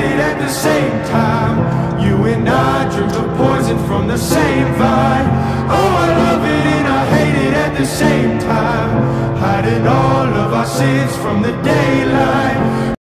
it at the same time. You and I drink the poison from the same vine. Oh, I love it and I hate it at the same time, hiding all of our sins from the daylight.